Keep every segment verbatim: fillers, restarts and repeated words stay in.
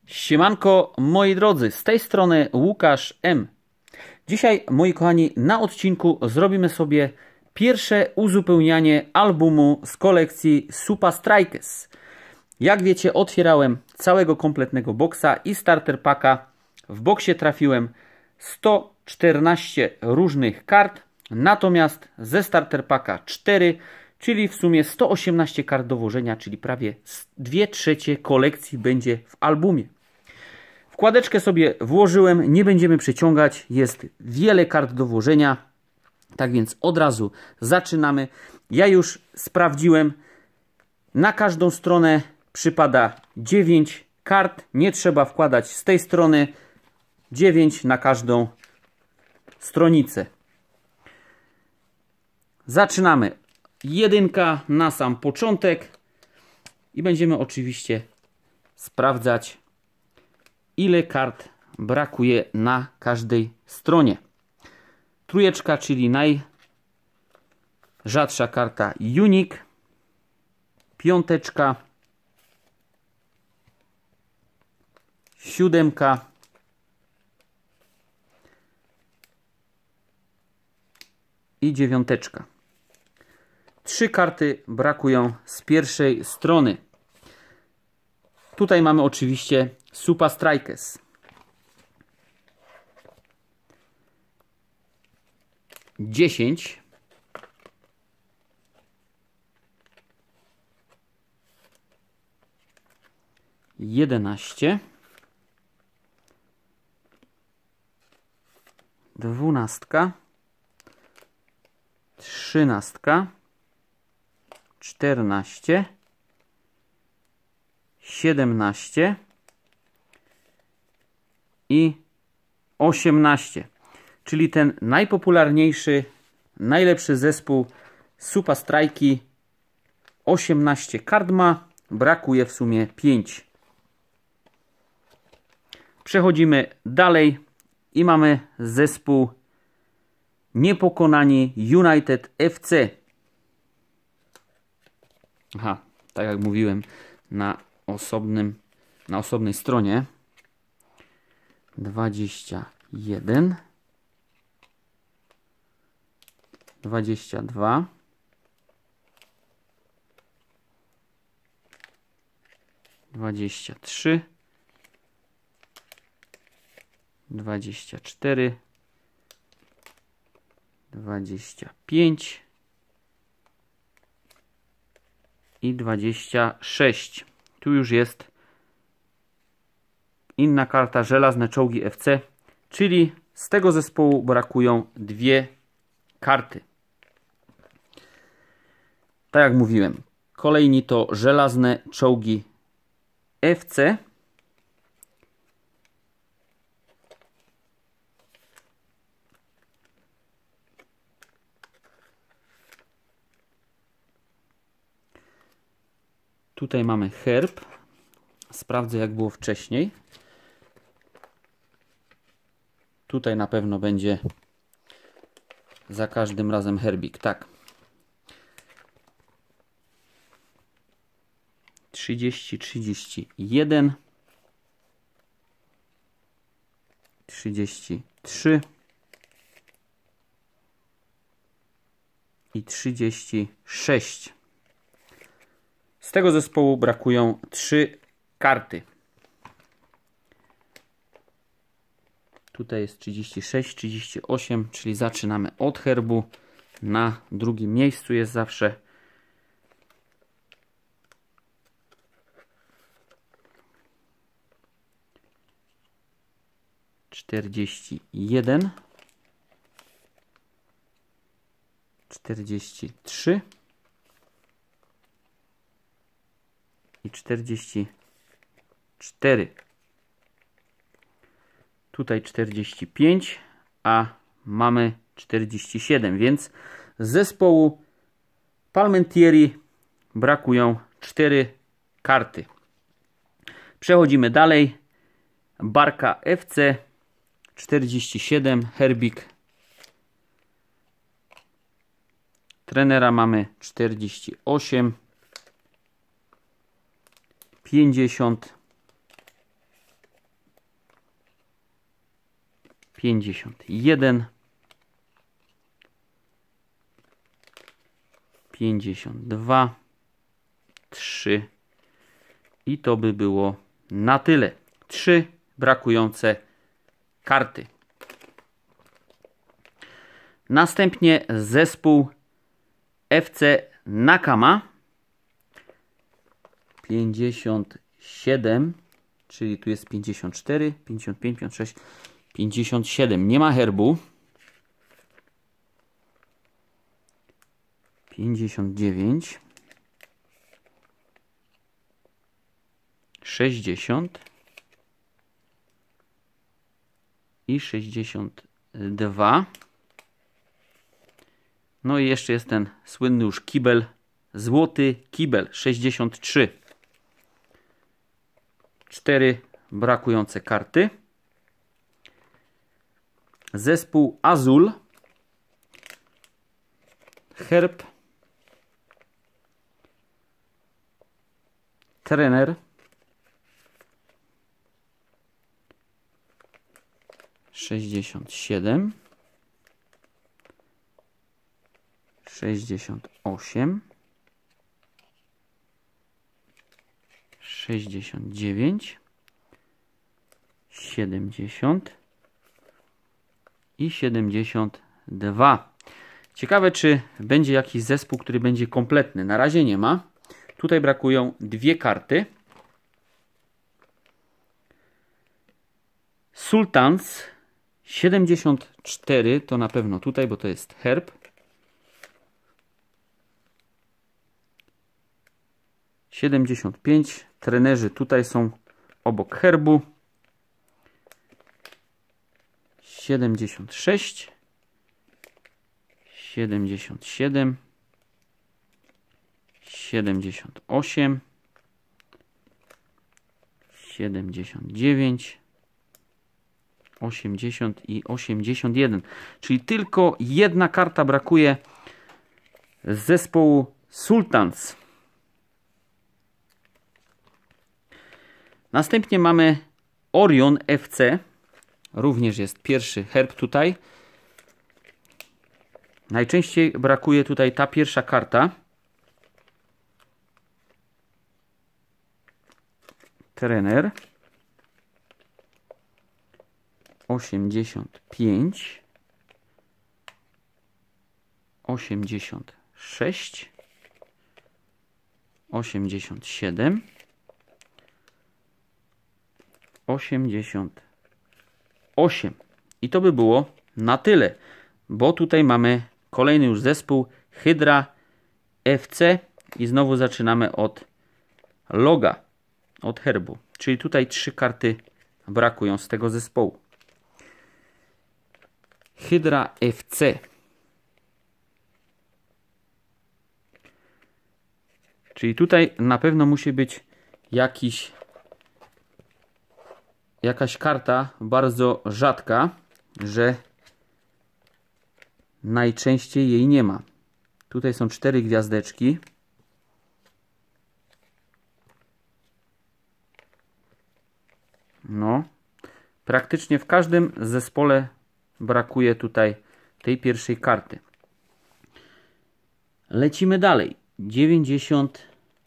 Siemanko moi drodzy, z tej strony Łukasz M. Dzisiaj, moi kochani, na odcinku zrobimy sobie pierwsze uzupełnianie albumu z kolekcji Supa Strikers. Jak wiecie, otwierałem całego kompletnego boksa i starter packa. W boksie trafiłem sto czternaście różnych kart, natomiast ze starter packa cztery, czyli w sumie sto osiemnaście kart do włożenia, czyli prawie dwie trzecie kolekcji będzie w albumie. Wkładeczkę sobie włożyłem, nie będziemy przeciągać, jest wiele kart do włożenia, tak więc od razu zaczynamy. Ja już sprawdziłem, na każdą stronę przypada dziewięć kart, nie trzeba wkładać z tej strony, dziewięć na każdą stronicę. Zaczynamy. Jedynka na sam początek i będziemy oczywiście sprawdzać, ile kart brakuje na każdej stronie. Trójeczka, czyli najrzadsza karta Unique. Piąteczka. Siódemka. I dziewiąteczka. Trzy karty brakują z pierwszej strony. Tutaj mamy oczywiście Supa Strikers. dziesięć. jedenaście. dwunastka. trzynastka. czternaście. siedemnaście i osiemnaście, czyli ten najpopularniejszy, najlepszy zespół Supa Strajki. osiemnaście kart ma, brakuje w sumie pięć. Przechodzimy dalej i mamy zespół Niepokonani United F C. Aha, tak jak mówiłem, na osobnym, na osobnej stronie. dwadzieścia jeden, dwadzieścia dwa, dwadzieścia trzy, dwadzieścia cztery, dwadzieścia pięć i dwadzieścia sześć. Tu już jest inna karta, Żelazne Czołgi F C, czyli z tego zespołu brakują dwie karty. Tak jak mówiłem, kolejni to Żelazne Czołgi F C. Tutaj mamy herb. Sprawdzę, jak było wcześniej. Tutaj na pewno będzie za każdym razem herbik. Tak. trzydzieści, trzydzieści jeden. trzydzieści trzy. I trzydzieści sześć. Z tego zespołu brakują trzy karty. Tutaj jest trzydzieści sześć, trzydzieści osiem, czyli zaczynamy od herbu. Na drugim miejscu jest zawsze czterdzieści jeden, czterdzieści trzy i czterdzieści cztery. Tutaj czterdzieści pięć, a mamy czterdzieści siedem, więc z zespołu Palmentieri brakują cztery karty. Przechodzimy dalej. Barka F C czterdzieści siedem, herbik. Trenera mamy czterdzieści osiem, pięćdziesiąt, pięćdziesiąt jeden, pięćdziesiąt dwa, trzy i to by było na tyle. Trzy brakujące karty. Następnie zespół F C Nakama. pięćdziesiąt siedem, czyli tu jest pięćdziesiąt cztery, pięćdziesiąt pięć, pięćdziesiąt sześć, pięćdziesiąt siedem. Nie ma herbu. pięćdziesiąt dziewięć, sześćdziesiąt i sześćdziesiąt dwa. No i jeszcze jest ten słynny już kibel, złoty kibel, sześćdziesiąt trzy. Cztery brakujące karty. Zespół Azul. Herb. Trener. sześćdziesiąt siedem. sześćdziesiąt osiem. sześćdziesiąt dziewięć. siedemdziesiąt. I siedemdziesiąt dwa. Ciekawe, czy będzie jakiś zespół, który będzie kompletny. Na razie nie ma. Tutaj brakują dwie karty. Sultans siedemdziesiąt cztery to na pewno tutaj, bo to jest herb. siedemdziesiąt pięć. Trenerzy tutaj są obok herbu. siedemdziesiąt sześć. siedemdziesiąt siedem. siedemdziesiąt osiem. siedemdziesiąt dziewięć. osiemdziesiąt i osiemdziesiąt jeden. Czyli tylko jedna karta brakuje z zespołu Sultans. Następnie mamy Orion F C. Również jest pierwszy herb tutaj. Najczęściej brakuje tutaj ta pierwsza karta. Trener. osiemdziesiąt pięć. osiemdziesiąt sześć. osiemdziesiąt siedem. osiemdziesiąt osiem. I to by było na tyle, bo tutaj mamy kolejny już zespół Hydra F C i znowu zaczynamy od loga, od herbu. Czyli tutaj trzy karty brakują z tego zespołu. Hydra F C. Czyli tutaj na pewno musi być jakiś jakaś karta bardzo rzadka, że najczęściej jej nie ma. Tutaj są cztery gwiazdeczki. No, praktycznie w każdym zespole brakuje tutaj tej pierwszej karty. Lecimy dalej. dziewięćdziesiąt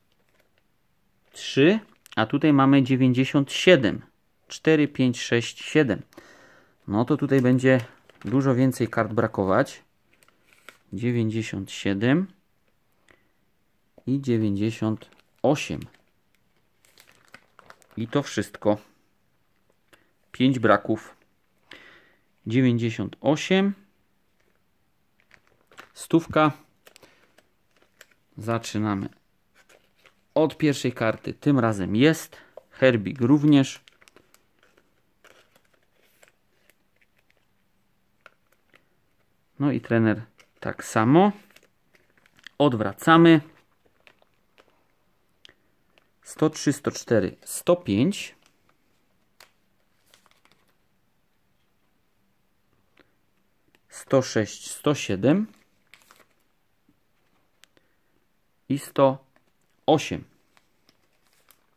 trzy, a tutaj mamy dziewięćdziesiąt siedem. cztery, pięć, sześć, siedem. No to tutaj będzie dużo więcej kart brakować. dziewięćdziesiąt siedem i dziewięćdziesiąt osiem. I to wszystko. pięć braków. dziewięćdziesiąt osiem. Stówka. Zaczynamy od pierwszej karty. Tym razem jest. Herbik również. No i trener tak samo. Odwracamy. sto trzy, sto cztery, sto pięć. sto sześć, sto siedem. I sto osiem.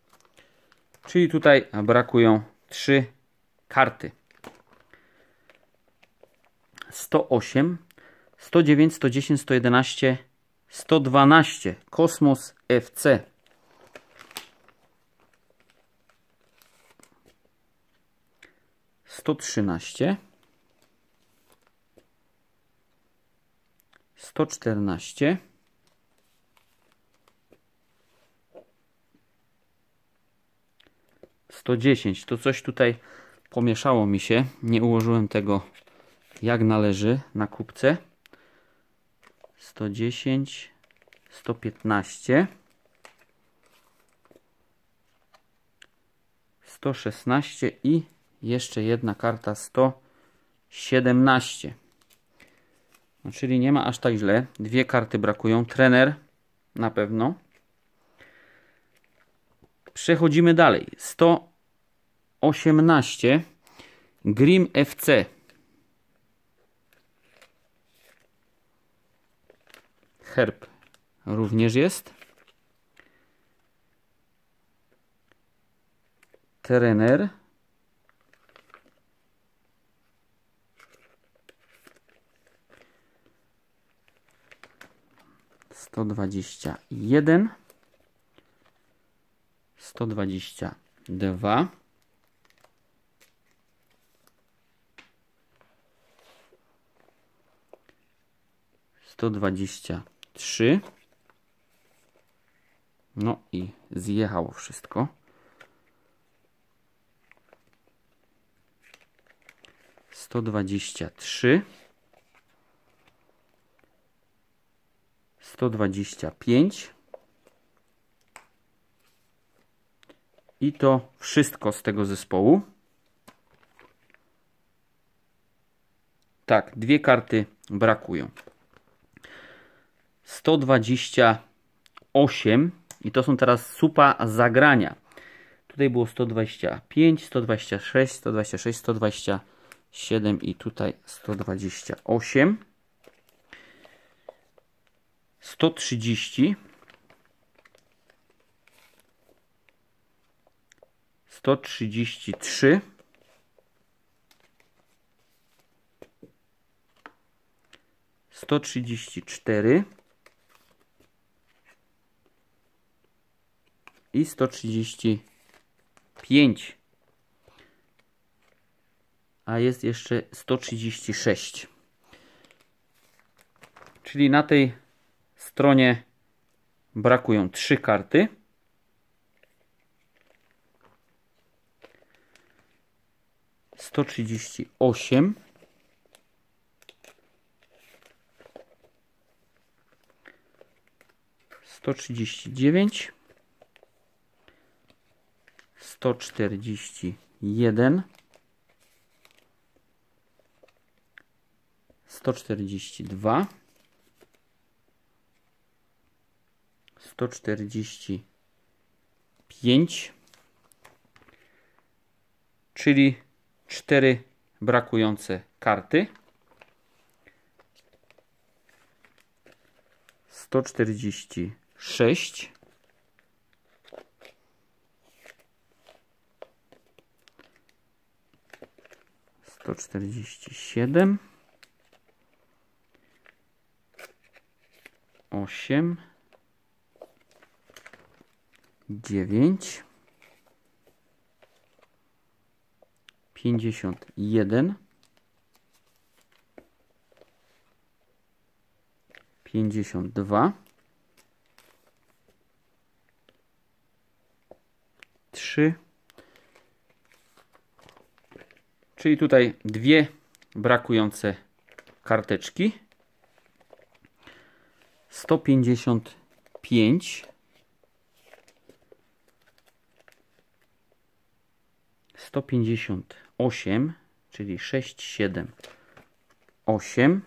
Czyli tutaj brakują trzy karty. sto osiem, sto dziewięć, sto dziesięć, sto jedenaście, sto dwanaście. Kosmos F C. sto trzynaście, sto czternaście, sto dziesięć. To coś tutaj pomieszało mi się. Nie ułożyłem tego jak należy na kubce. sto dziesięć, sto piętnaście, sto szesnaście i jeszcze jedna karta sto siedemnaście. No, czyli nie ma aż tak źle. Dwie karty brakują. Trener na pewno. Przechodzimy dalej. sto osiemnaście. Grim F C. Herb również jest. Trener. sto dwadzieścia jeden. sto dwadzieścia dwa. sto dwadzieścia trzy. No i zjechało wszystko. sto dwadzieścia trzy. sto dwadzieścia pięć. I to wszystko z tego zespołu. Tak, dwie karty brakują. sto dwadzieścia osiem. I to są teraz supa zagrania. Tutaj było sto dwadzieścia pięć, sto dwadzieścia sześć, sto dwadzieścia sześć, sto dwadzieścia siedem i tutaj sto dwadzieścia osiem. sto trzydzieści. sto trzydzieści trzy. sto trzydzieści cztery. I sto trzydzieści pięć. A jest jeszcze sto trzydzieści sześć. Czyli na tej stronie brakują trzy karty. sto trzydzieści osiem. sto trzydzieści dziewięć. sto czterdzieści jeden. sto czterdzieści dwa. sto czterdzieści pięć. Czyli cztery brakujące karty. sto czterdzieści sześć. sto czterdzieści siedem. osiem. dziewięć. pięćdziesiąt jeden. pięćdziesiąt dwa. trzy. Czyli tutaj dwie brakujące karteczki. sto pięćdziesiąt pięć. sto pięćdziesiąt osiem, czyli sześć, siedem, osiem.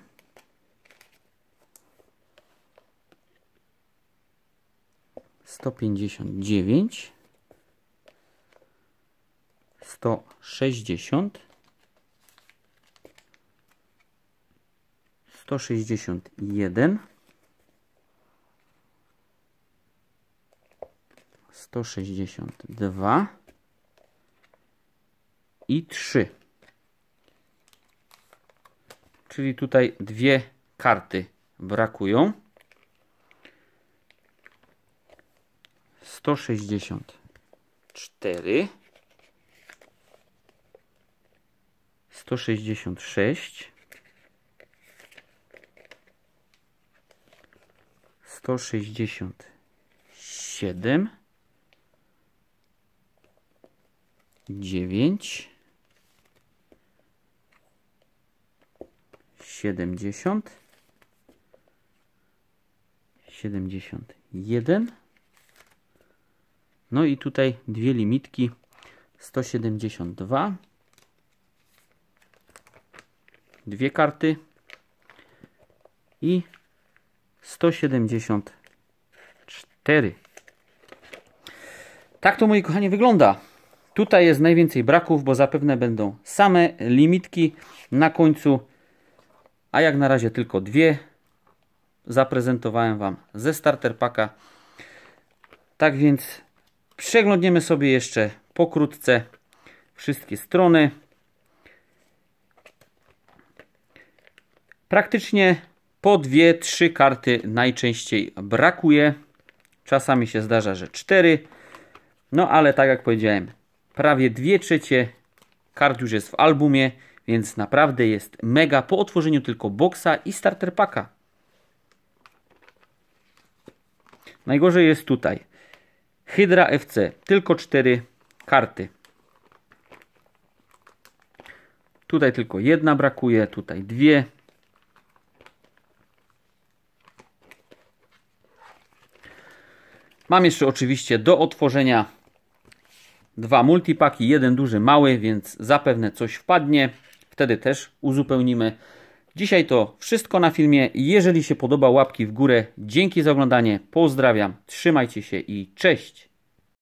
sto pięćdziesiąt dziewięć. sto sześćdziesiąt. sto sześćdziesiąt jeden. sto sześćdziesiąt dwa. I trzy. Czyli tutaj dwie karty brakują. sto sześćdziesiąt cztery. sto sześćdziesiąt sześć. sto sześćdziesiąt siedem. dziewięć. siedemdziesiąt. siedemdziesiąt jeden. No i tutaj dwie limitki. sto siedemdziesiąt dwa. Dwie karty. I sto siedemdziesiąt cztery. Tak to, moi kochani, wygląda. Tutaj jest najwięcej braków, bo zapewne będą same limitki na końcu. A jak na razie tylko dwie zaprezentowałem Wam ze starter packa. Tak więc przeglądniemy sobie jeszcze pokrótce wszystkie strony. Praktycznie po dwie, trzy karty najczęściej brakuje. Czasami się zdarza, że cztery. No ale tak jak powiedziałem, prawie dwie trzecie kart już jest w albumie, więc naprawdę jest mega po otworzeniu tylko boxa i starter packa. Najgorzej jest tutaj. Hydra F C, tylko cztery karty. Tutaj tylko jedna brakuje, tutaj dwie. Mam jeszcze oczywiście do otworzenia dwa multipaki, jeden duży, mały, więc zapewne coś wpadnie. Wtedy też uzupełnimy. Dzisiaj to wszystko na filmie. Jeżeli się podoba, łapki w górę. Dzięki za oglądanie. Pozdrawiam. Trzymajcie się i cześć.